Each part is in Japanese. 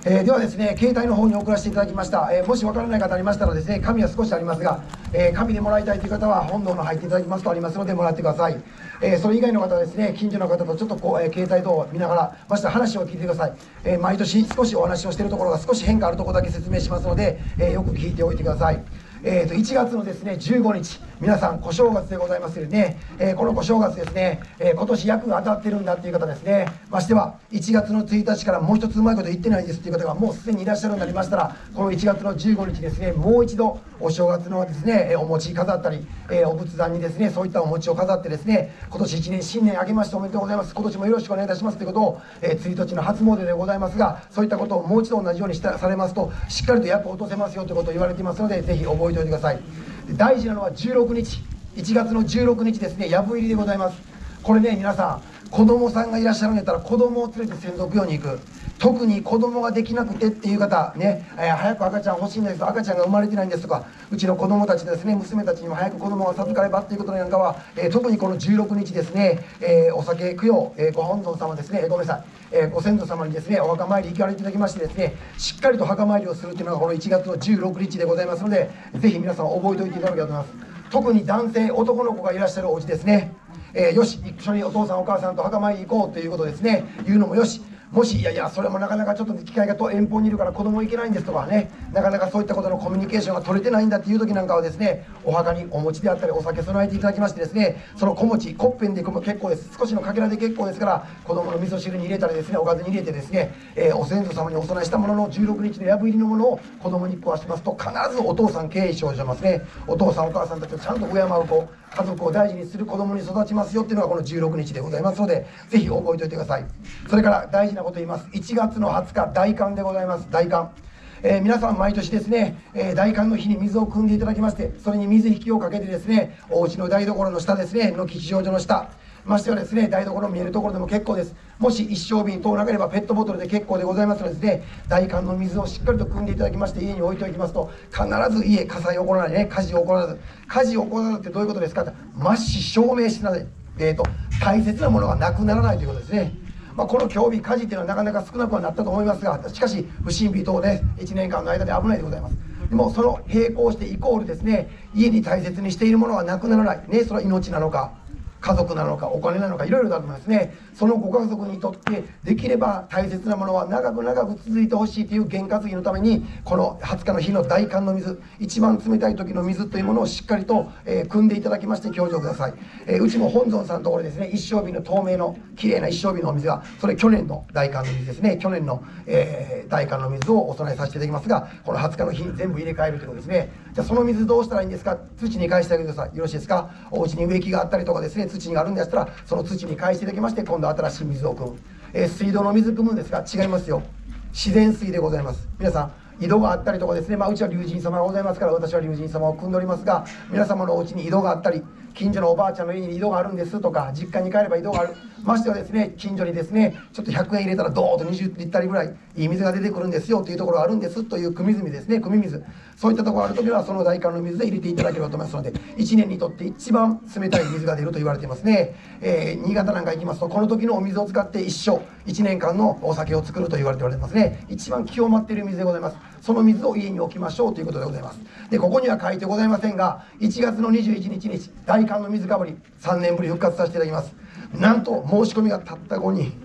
ではですね、携帯の方に送らせていただきました。もしわからない方ありましたらですね、紙は少しありますが、紙でもらいたいという方は本堂の入っていただきますとありますのでもらってください。それ以外の方はですね、近所の方とちょっと携帯等を見ながら、まして話を聞いてください。毎年少しお話をしているところが少し変化あるところだけ説明しますので、よく聞いておいてください。1月のですね15日、皆さん小正月でございますよね。この小正月ですね、今年役が当たってるんだっていう方ですね、ましては1月の1日からもう一つうまいこと言ってないですっていう方がもうすでにいらっしゃるようになりましたら、この1月の15日ですね、もう一度お正月のですねお餅飾ったり、お仏壇にですねそういったお餅を飾ってですね、今年1年新年明けましておめでとうございます、今年もよろしくお願いいたしますということを、1日の初詣でございますが、そういったことをもう一度同じようにされますとしっかりと役を落とせますよということを言われていますので、ぜひ覚えておいてください。大事なのは16日、1月の16日ですね、藪入りでございます。これね、皆さん子供さんがいらっしゃるんやったら子供を連れて専属業に行く、特に子供ができなくてっていう方ね、早く赤ちゃん欲しいんですと、赤ちゃんが生まれてないんですとか、うちの子供たちですね、娘たちにも早く子供が授かればっていうことなんかは、特にこの16日ですね、お酒供養、ご本尊様ですね、ごめんなさい、ご先祖様にですねお墓参り行かれていただきましてですね、しっかりと墓参りをするっていうのがこの1月の16日でございますので、ぜひ皆さん覚えておいていただければと思います。特に男性、男の子がいらっしゃるお家ですね、よし一緒にお父さんお母さんと墓参り行こうということですね、言うのもよし、もしいやそれもなかなかちょっと機会が遠方にいるから子供行けないんですとかね、なかなかそういったことのコミュニケーションが取れてないんだっていう時なんかはですね、お墓にお餅であったりお酒備えていただきましてですね、その小餅コッペンで結構です、少しのかけらで結構ですから、子供の味噌汁に入れたりですね、おかずに入れてですね、お先祖様にお供えしたものの16日の藪入りのものを子供に食わしますと、必ずお父さん敬意生じますね。お父さんお母さんたちをちゃんと敬う子、家族を大事にする子供に育ちますよっていうのがこの16日でございますので、ぜひ覚えておいてください。それから大事なこと言います。1月の20日大寒でございます。大寒、皆さん毎年ですね、大寒の日に水を汲んでいただきまして、それに水引をかけてですね、お家の台所の下ですねの吉祥寺の下、ましてはですね台所見えるところでも結構です。もし一升瓶等なければペットボトルで結構でございますのでですね、大寒の水をしっかりと汲んでいただきまして家に置いておきますと、必ず家火災起こらないね、火事起こらず、火事起こらずってどういうことですかって、末子証明しない、大切なものがなくならないということですね。この凶日火事っていうのはなかなか少なくはなったと思いますが、しかし不審火等で1年間の間で危ないでございます。でもその並行してイコールですね、家に大切にしているものがなくならないね、それは命なのか家族なのかお金なのかいろいろだと思いますね。そのご家族にとってできれば大切なものは長く長く続いてほしいという験担ぎのために、この20日の日の大寒の水、一番冷たい時の水というものをしっかりと汲んでいただきまして享受ください。うちも本尊さんのところですね、一升瓶の透明のきれいな一升瓶のお水が、それ去年の大寒の水ですね、去年の、大寒の水をお供えさせていただきますが、この20日の日に全部入れ替えるということですね。じゃあその水どうしたらいいんですか、土に返してあげてください。よろしいですか。お家に植木があったりとかですね、土があるんでしたらその土に返していただきまして、今度新しい水を汲む、水道の水汲むんですが違いますよ、自然水でございます。皆さん井戸があったりとかですね、うちは龍神様がございますから私は龍神様を汲んでおりますが、皆様のお家に井戸があったり、近所のおばあちゃんの家に井戸があるんですとか、実家に帰れば井戸がある、ましてはですね近所にですねちょっと100円入れたらドーッと20リッターぐらいいい水が出てくるんですよというところがあるんですという汲み水ですね、汲み水、そういったところがあるときはその大寒の水で入れていただければと思いますので、1年にとって一番冷たい水が出ると言われていますね。新潟なんか行きますとこの時のお水を使って一生1年間のお酒を作ると言われておりますね。一番清まっている水でございます。その水を家に置きましょうということでございます。でここには書いてございませんが、1月の21日に大寒の水かぶり3年ぶり復活させていただきます。なんと申し込みがたった5人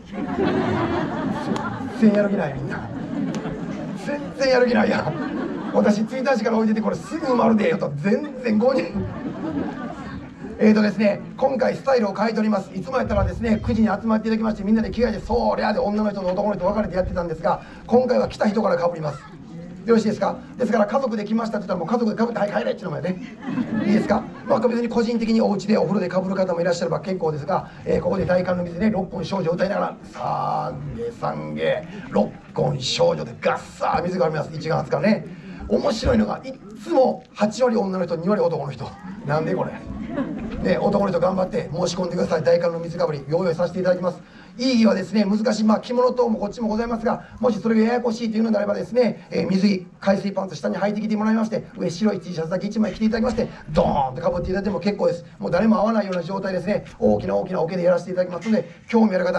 全然やる気ない、みんな全然やる気ないやん。私1日から置いててこれすぐ埋まるでよと、全然5人ですね、今回スタイルを変えております。いつもやったらですね9時に集まっていただきましてみんなで着替えてそりゃで女の人と男の人分かれてやってたんですが、今回は来た人からかぶります。よろしいですか。ですから家族で来ましたって言ったらもう家族でかぶって「はい帰れ」っていうのもやね、いいですか。別に個人的にお家でお風呂でかぶる方もいらっしゃれば結構ですが、ここで大寒の水ね六本少女を歌いながらさんげさんげ六本少女でガッサー水があります。1月20日ね、面白いのがいっつも8割女の人2割男の人なんでこれね、男の人頑張って申し込んでください。大寒の水かぶり用意させていただきます。意義はですね難しい、着物等もこっちもございますが、もしそれがややこしいというのであればですね、水着海水パンツ下に履いてきてもらいまして、上白い T シャツだけ1枚着ていただきましてドーンとかぶっていただいても結構です。もう誰も合わないような状態ですね、大きな大きな桶でやらせていただきますので、興味ある方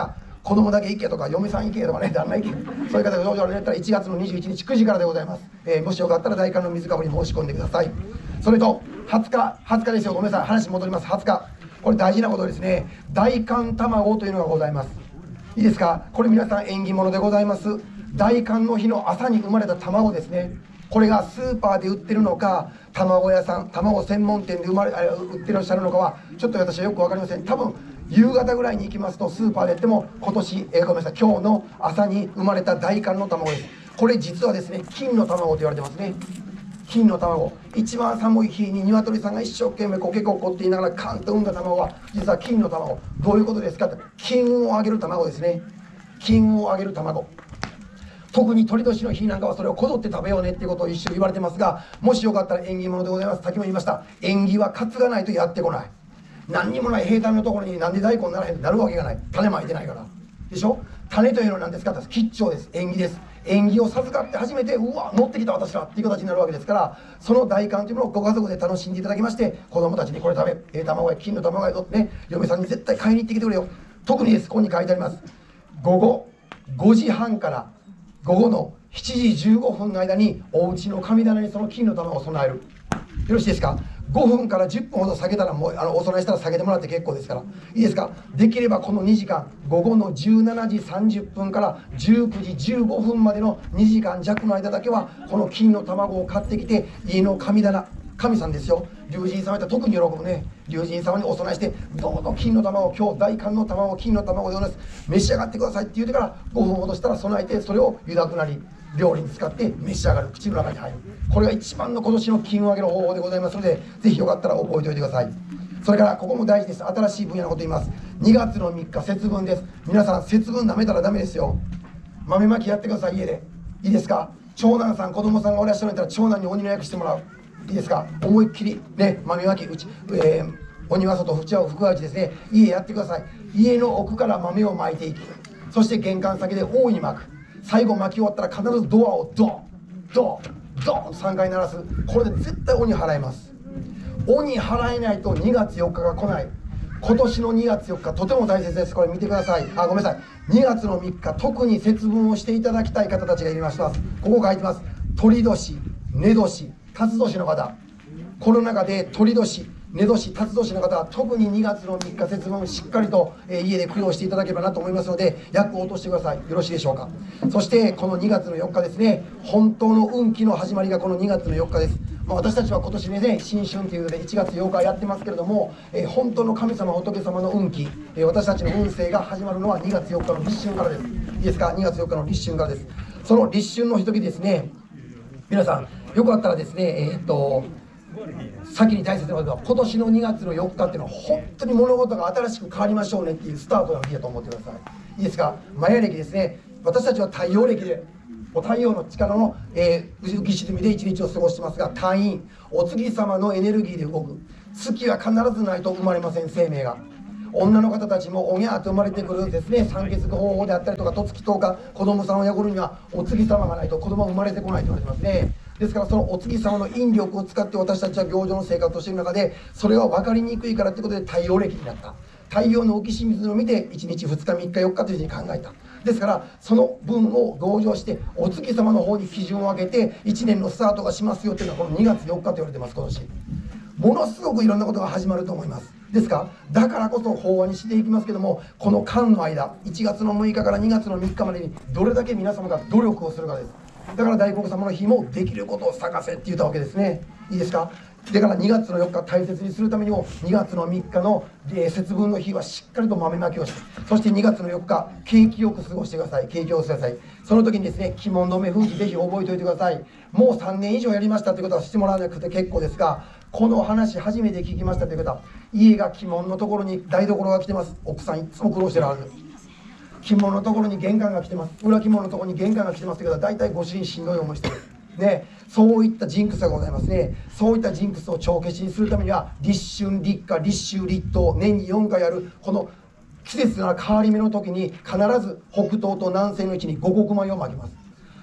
子供だけ行けとか嫁さん行けとかね、旦那行け、そういう方が上場になったら1月の21日9時からでございます。もしよかったら大寒の水かぶり申し込んでください。それと20日ですよ、ごめんなさい、話戻ります。20日、これ大事なことですね。大寒卵というのがございます。いいですか、これ皆さん縁起物でございます。大寒の日の朝に生まれた卵ですね。これがスーパーで売ってるのか、卵屋さん、卵専門店で売ってらっしゃるのかはちょっと私はよく分かりません。多分夕方ぐらいに行きますとスーパーでやってもごめんなさい、今日の朝に生まれた大寒の卵です。これ実はですね、金の卵と言われてますね。金の卵、一番寒い日に鶏さんが一生懸命コケコッコって言いながらカンと産んだ卵は実は金の卵。どういうことですかって、金運を上げる卵ですね。金運を上げる卵。特に鳥年の日なんかはそれをこぞって食べようねっていうことを一緒に言われてますが、もしよかったら縁起物でございます。さっきも言いました、縁起は担がないとやってこない。何にもない平坦のところになんで大根ならへんってなるわけがない。種まいてないからでしょ。種というのは何ですかって、吉兆です。縁起です。縁起を授かって初めて、うわ乗ってきた私らっていう形になるわけですから、その大寒というものをご家族で楽しんでいただきまして、子供たちにこれ食べ、卵や金の卵やとってね、嫁さんに絶対買いに行ってきてくれよ。特にです、ここに書いてあります。午後5時半から午後の7時15分の間にお家の神棚にその金の玉を備える。よろしいですか。5分から10分ほど下げたら、もうお供えしたら下げてもらって結構ですから、いいですか。できればこの2時間、午後の17時30分から19時15分までの2時間弱の間だけはこの金の卵を買ってきて、家の神棚、神さんですよ、龍神様やったら特に喜ぶね。龍神様にお供えして、どうぞ金の卵、今日大寒の卵、金の卵でございます、召し上がってくださいって言うてから5分ほどしたら備えて、それを湯だくなり料理に使って召し上がる、口の中に入る。これが一番の今年の金を上げる方法でございますので、ぜひよかったら覚えておいてください。それからここも大事です。新しい分野のこと言います。2月の3日節分です。皆さん節分なめたらダメですよ。豆まきやってください、家で。いいですか。長男さん、子供さんがおらっしゃるんだったら長男に鬼の役してもらう。いいですか。思いっきりね、豆まき鬼は外、福は内ですね。家やってください。家の奥から豆をまいていき、そして玄関先で大いにまく。最後巻き終わったら必ずドアをドンドンドンと3回鳴らす。これで絶対鬼払えます。鬼払えないと2月4日が来ない。今年の2月4日とても大切です。これ見てください。ごめんなさい、2月の3日特に節分をしていただきたい方たちがいました。ここ書いてます。鳥年、寝年、辰年の方、この中で鳥年、寝年、辰年の方は特に2月の3日節分しっかりと家で供養していただければなと思いますので、役を落としてください。よろしいでしょうか。そしてこの2月の4日ですね、本当の運気の始まりがこの2月の4日です。私たちは今年ね、新春というので1月8日やってますけれども、本当の神様仏様の運気、私たちの運勢が始まるのは2月4日の立春からです。いいですか。2月4日の立春からです。その立春の時ですね、皆さんよかったらですね、先に大切なことは、今年の2月の4日っていうのは本当に物事が新しく変わりましょうねっていうスタートの日だと思ってください。いいですか。マヤ暦ですね。私たちは太陽暦で太陽の力の、浮き沈みで一日を過ごしてますが、太陰、お月様のエネルギーで動く。月は必ずないと生まれません、生命が。女の方たちもおぎゃーと生まれてくるですね、産血方法であったりとか、十月10日子供さんを宿るにはお月様がないと子供は生まれてこないと言われてますね。ですからそのお月様の引力を使って私たちは行状の生活をしている中で、それは分かりにくいからということで太陽暦になった。太陽の浮き沈みを見て1日2日3日4日というふうに考えた。ですからその分を同情してお月様の方に基準を上げて1年のスタートがしますよというのはこの2月4日と言われてます。今年ものすごくいろんなことが始まると思います。ですからだからこそ法話にしていきますけども、この間の間1月の6日から2月の3日までにどれだけ皆様が努力をするかです。だから大黒様の日もできることを探せって言ったわけですね。いいですか。だから2月の4日大切にするためにも2月の3日の節分の日はしっかりと豆まきをして、そして2月の4日景気よく過ごしてください。景気よくしてください。その時にですね、鬼門止め封じぜひ覚えておいてください。もう3年以上やりましたということはしてもらわなくて結構ですが、この話初めて聞きましたという方、家が鬼門のところに台所が来てます。奥さんいつも苦労してるはず。鬼門のところに玄関が来てます。裏鬼門のところに玄関が来てますという方は大体ご主人しんどい思いしてるね。そういったジンクスがございますね。そういったジンクスを帳消しにするためには立春、立夏、立秋、立冬、年に4回あるこの季節の変わり目の時に必ず北東と南西の位置に五穀米をまきます。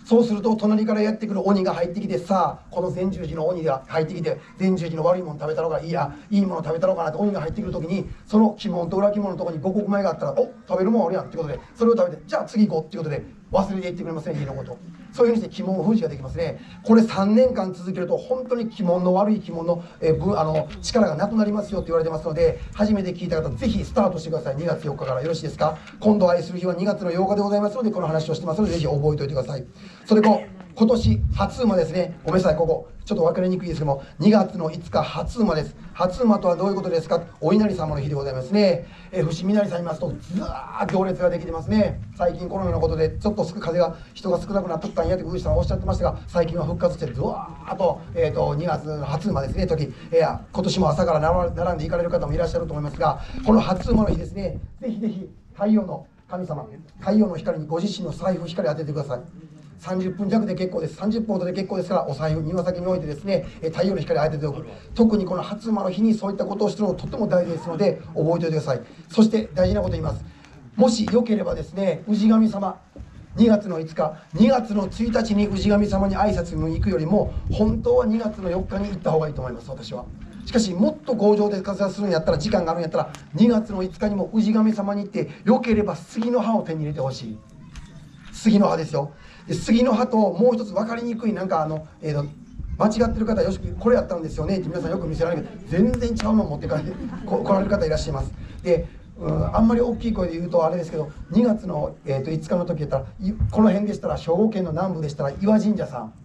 そうすると隣からやってくる鬼が入ってきて、さあこの善十寺の鬼が入ってきて、善十寺の悪いもの食べたろうか、いいもの食べたろうかなって鬼が入ってくる時に、その鬼門と裏鬼門のところに五穀米があったら、お、食べるもんあるやんってことで、それを食べて、じゃあ次行こうっていうことで忘れていってくれますね、家のこと。そういうふうにして鬼門封じができますね。これ3年間続けると本当に鬼門の悪い鬼門の、力がなくなりますよって言われてますので、初めて聞いた方ぜひスタートしてください。2月4日からよろしいですか。今度愛する日は2月の8日でございますので、この話をしてますのでぜひ覚えておいてください。それと今年初馬ですね。ごめんなさい、ここちょっと分かりにくいですけども、2月の5日初馬です。初馬とはどういうことですか。お稲荷様の日でございますね。伏見稲荷さんいますとずわー行列ができてますね。最近コロナのことでちょっと人が少なくなっとったんやって宮司さんはおっしゃってましたが、最近は復活してずわーっと、2月の初馬ですね今年も朝から並んで行かれる方もいらっしゃると思いますが、この初馬の日ですね、ぜひぜひ太陽の神様、太陽の光にご自身の財布光当ててください。30分弱で結構です。30分ほどで結構ですから、お財布庭先に置いてですね、太陽の光を当てておく。特にこの初馬の日にそういったことをするのがとても大事ですので覚えておいてください。そして大事なこと言います。もしよければですね、氏神様、2月の5日2月の1日に氏神様に挨拶に行くよりも、本当は2月の4日に行った方がいいと思います、私は。しかしもっと強情で活躍するんやったら、時間があるんやったら2月の5日にも氏神様に行って、よければ杉の葉を手に入れてほしい。杉の葉ですよ。で杉の葉ともう一つ分かりにくい間違ってる方、よしこれやったんですよねって皆さんよく見せられるけど、全然違うのを持って帰って来られる方いらっしゃいます。であんまり大きい声で言うとあれですけど、2月の、5日の時やったら、この辺でしたら兵庫県の南部でしたら岩神社さん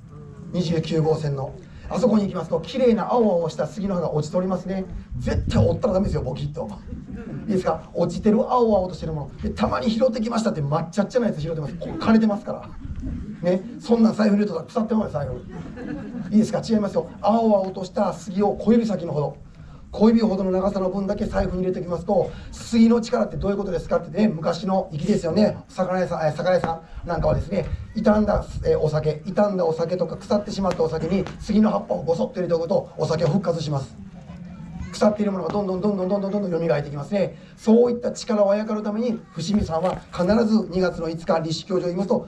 29号線のあそこに行きますと、綺麗な青々した杉の葉が落ちておりますね。絶対折ったらダメですよ、ボキッと。いいですか。落ちてる青々としてるもので、たまに拾ってきましたって抹茶っちゃなやつ拾ってます。枯れてますからね。そんな財布に入れたら腐ってますよ、財布。いいですか。違いますよ。青々とした杉を小指先のほど、小指ほどの長さの分だけ財布に入れておきますと、杉の力ってどういうことですかってね、昔の粋ですよね。魚屋さんなんかはですね、傷んだお酒とか腐ってしまったお酒に杉の葉っぱをごそっと入れておくと、お酒は復活します。腐っているものがどんどん蘇ってきますね。そういった力をあやかるために、伏見さんは必ず2月の5日立志教場を言いますと、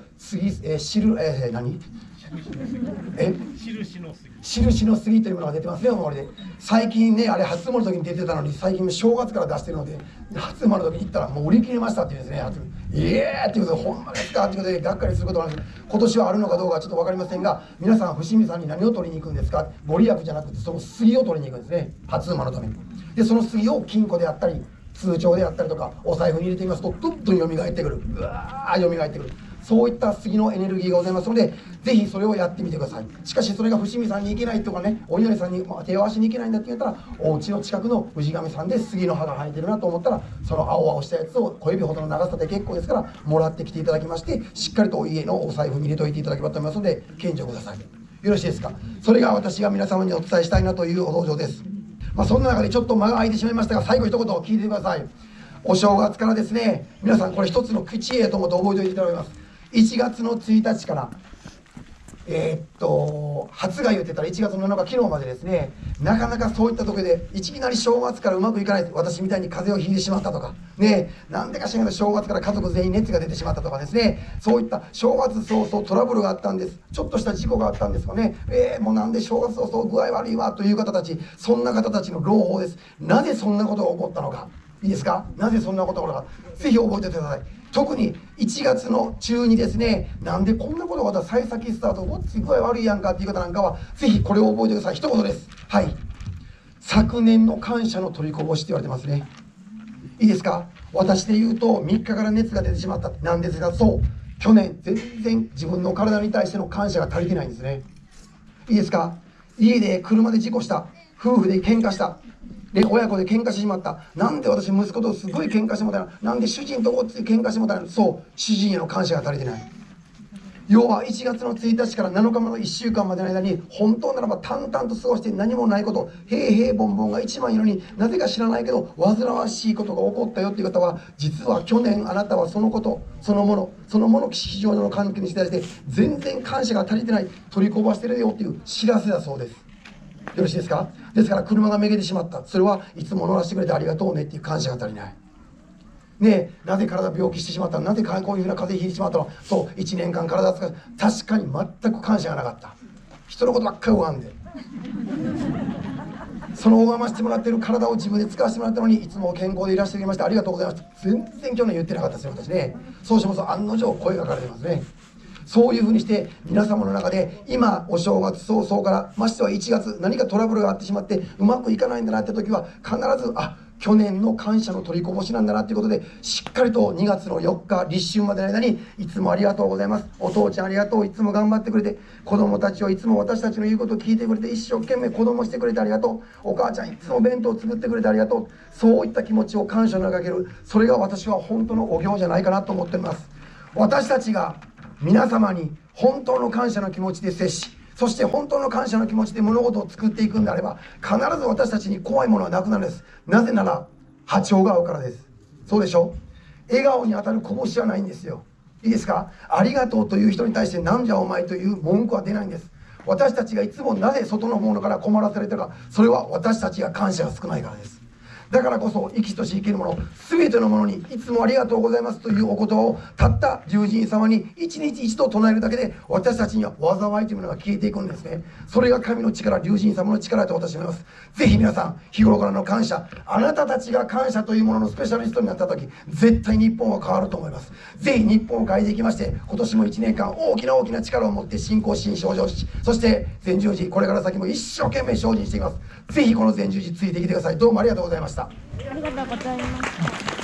印の杉というものが出てますね、お守りで。最近ね、あれ初詣の時に出てたのに、最近正月から出してるので、初詣の時に行ったらもう売り切れましたっていうんですね。っていうことで、ほんまですかっていうことでがっかりすることなんです。今年はあるのかどうかはちょっと分かりませんが、皆さん伏見さんに何を取りに行くんですか。ご利益じゃなくてその杉を取りに行くんですね、初馬のために。でその杉を金庫であったり通帳であったりとかお財布に入れてみますと、どんどん蘇ってくる、うわー蘇ってくる。そういった杉のエネルギーがございますので、ぜひそれをやってみてください。しかしそれが伏見さんに行けないとかね、お稲荷さんに手を合わせに行けないんだって言ったら、お家の近くの氏神さんで杉の葉が生えてるなと思ったら、その青々したやつを小指ほどの長さで結構ですからもらってきていただきまして、しっかりと家のお財布に入れておいていただければと思いますので、献上ください。よろしいですか。それが私が皆様にお伝えしたいなというお道場です。そんな中でちょっと間が空いてしまいましたが、最後一言聞いてください。お正月からですね、皆さんこれ一つの口へと思って覚えておいていただきます。1月の1日から初が言ってたら1月の7日昨日までですね、なかなかそういったところでいきなり正月からうまくいかない。私みたいに風邪をひいてしまったとかね、なんでか知らないけど正月から家族全員熱が出てしまったとかですね、そういった正月早々トラブルがあったんです、ちょっとした事故があったんですかね、もうなんで正月早々具合悪いわという方たち、そんな方たちの朗報です。なぜそんなことが起こったのか、いいですか。なぜそんなことが起こったのか、ぜひ覚えておいてください。特に1月の中にですね、なんでこんなことが幸先スタート、ごっつ具合悪いやんかっていう方なんかは、ぜひこれを覚えてください。一言です。はい。昨年の感謝の取りこぼしって言われてますね。いいですか。私で言うと3日から熱が出てしまったなんですが、そう去年全然自分の体に対しての感謝が足りてないんですね。いいですか。家で車で事故した、夫婦で喧嘩した、で親子で喧嘩してしまった、なんで私息子とすごい喧嘩してもらった、なんで主人とこっちで喧嘩してもらった、そう主人への感謝が足りてない。要は1月の1日から7日までの1週間までの間に、本当ならば淡々と過ごして何もないこと、平々凡々が一番いいのに、なぜか知らないけど煩わしいことが起こったよっていう方は、実は去年あなたはそのことそのもの非常の関係に対して全然感謝が足りてない、取りこぼしてるよっていう知らせだそうです。よろしいですか。ですから車がめげてしまった、それはいつも乗らせてくれてありがとうねっていう感謝が足りない。 ねえ、なぜ体病気してしまったの、なぜこういうふうな風邪ひいてしまったの、そう、1年間体使う、確かに全く感謝がなかった。人のことばっかり拝んで、その拝ましてもらっている体を自分で使わせてもらったのに、いつも健康でいらしてくれましてありがとうございます。全然去年言ってなかったですよ、私ね。そうしますと案の定声がかかれてますね。そういうふうにして皆様の中で今お正月早々からましては1月何かトラブルがあってしまってうまくいかないんだなって時は必ず去年の感謝の取りこぼしなんだなということでしっかりと2月の4日立春までの間にいつもありがとうございます、お父ちゃんありがとう、いつも頑張ってくれて子供たちをいつも私たちの言うことを聞いてくれて一生懸命子供してくれてありがとう、お母ちゃんいつも弁当を作ってくれてありがとう、そういった気持ちを感謝にかける、それが私は本当のお行じゃないかなと思っております。私たちが皆様に本当の感謝の気持ちで接し、そして本当の感謝の気持ちで物事を作っていくんであれば必ず私たちに怖いものはなくなるんです。なぜなら波長が合うからです。そうでしょ。笑顔に当たる拳はないんですよ。いいですか。ありがとうという人に対してなんじゃお前という文句は出ないんです。私たちがいつもなぜ外のものから困らされたか、それは私たちが感謝が少ないからです。だからこそ生きとし生けるもの全てのものにいつもありがとうございますというお言葉をたった従人様に一日一度唱えるだけで私たちには災いというものが消えていくんですね。それが神の力、従人様の力と私は思います。ぜひ皆さん日頃からの感謝、あなたたちが感謝というもののスペシャリストになった時絶対日本は変わると思います。ぜひ日本を変えていきまして今年も1年間大きな力を持って信仰心向上し、そして全十字これから先も一生懸命精進していきます。ぜひこの全十字ついてきてください。どうもありがとうございました。 ありがとうございました。